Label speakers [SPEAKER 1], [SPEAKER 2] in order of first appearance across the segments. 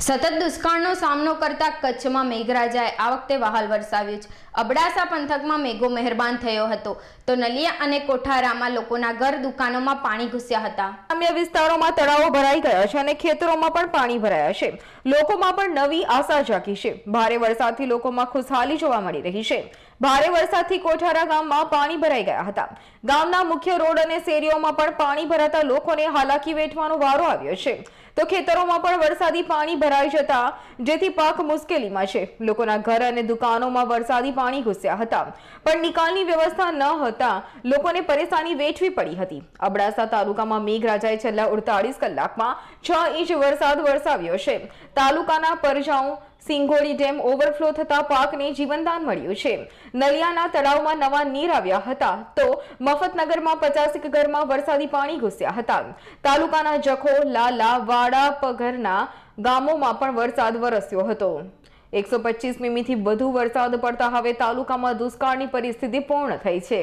[SPEAKER 1] સતત દુષ્કાળનો સામનો કરતા કચ્છમાં મેઘરાજાએ આ વખતે વહાલ વરસાવ્યું છે। અબડાસા પંથકમાં મેઘો મહેરબાન થયો હતો તો નલિયા અને કોઠારામાં લોકોના ઘર દુકાનોમાં પાણી ઘૂસ્યા હતા।
[SPEAKER 2] ગ્રામ્ય વિસ્તારોમાં તળાવો ભરાઈ ગયા છે અને ખેતરોમાં પણ પાણી ભરાયા છે। લોકોમાં પણ નવી આશા જાગી છે। ભારે વરસાદથી લોકોમાં ખુશહાલી જોવા મળી રહી છે। ભારે વરસાદથી કોઠારા ગામમાં પાણી ભરાઈ ગયા હતા। ગામના મુખ્ય રોડ અને શેરીઓમાં પણ પાણી ભરાતા લોકોને હાલાકી વેઠવાનો વારો આવ્યો છે તો ખેતરોમાં પણ વરસાદી પાણી ભરાઈ જતા જેથી પાક મુશ્કેલીમાં છે। લોકોના ઘર અને દુકાનોમાં વરસાદી પાણી ઘૂસ્યા હતા પણ નિકાલની વ્યવસ્થા ન હતા લોકોને પરેશાની વેઠવી પડી હતી। અબડાસા તાલુકામાં મેઘરાજાએ છેલ્લા 48 કલાકમાં 6 ઇંચ વરસાદ વરસાવ્યો છે। તાલુકાના પરજાઉ સિંગોડી ડેમ ઓવરફ્લો થતા પાકને જીવનદાન મળ્યું છે। નલિયાના તળાવમાં નવા નીર આવ્યા હતા તો મફતનગરમાં 50 ઘરમાં વરસાદી પાણી ઘૂસ્યા હતા। તાલુકાના જખો લાલા વાડા પગરના ગામોમાં પણ વરસાદ વરસ્યો હતો। 125 મીમીથી વધુ વરસાદ પડતા હવે તાલુકામાં દુષ્કાળની પરિસ્થિતિ પૂર્ણ થઈ છે।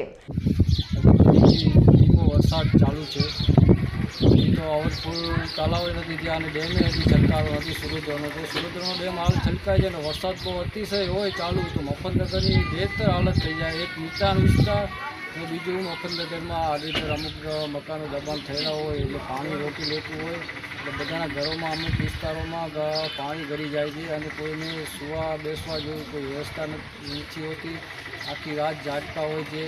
[SPEAKER 3] વરસાદ ચાલુ છે તો ઓવરફ્લો તળાવ નથી ત્યાં અને ડેમે હજી છલકાયો નથી। સુરતનો ડેમ હાલ છલકાય છે અને વરસાદ બહુ અતિશય હોય ચાલુ તો મફતનગરની બેહતર હાલત થઈ જાય। એક નીચાણ વિસ્તાર અને બીજું મફતનગરમાં આડેધડ અમુક મકાનો દબાણ થયેલા હોય એટલે પાણી રોકી લેતું હોય એટલે બધાના ઘરોમાં અમુક વિસ્તારોમાં પાણી ગળી જાય છે અને કોઈને સુવા બેસવા જેવું કોઈ વ્યવસ્થા નથી હોતી। આખી રાત જાગતા હોય છે।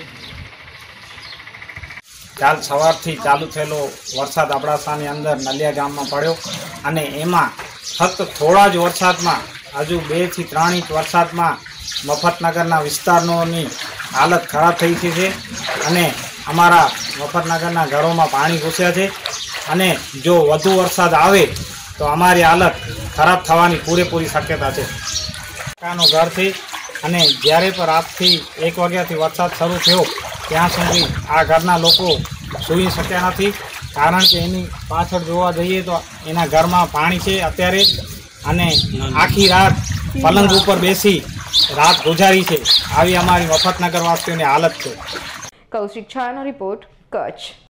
[SPEAKER 4] કાલ સવારથી ચાલુ થયેલો વરસાદ અબડાસાની અંદર નલિયા ગામમાં પડ્યો અને એમાં ફક્ત થોડા જ વરસાદમાં હજુ 2 થી 3 ઇંચ વરસાદમાં મફતનગરના વિસ્તારોની હાલત ખરાબ થઈ છે અને અમારા મફતનગરના ઘરોમાં પાણી ઘૂસ્યા છે અને જો વધુ વરસાદ આવે તો અમારી હાલત ખરાબ થવાની પૂરેપૂરી શક્યતા છે। કાકાનું ઘર છે અને જ્યારે પણ રાતથી 1 વાગ્યાથી વરસાદ શરૂ થયો ત્યાં સુધી આ ઘરના લોકો સૂઈ શક્યા નથી કારણ કે એની પાછળ જોવા જઈએ તો એના ઘરમાં પાણી છે અત્યારે અને આખી રાત પલંગ ઉપર બેસી રાત ગુજારી છે। આવી અમારી મફતનગર વાસીઓની હાલત છે।
[SPEAKER 2] કૌશિક છાયાનો રિપોર્ટ, કચ્છ।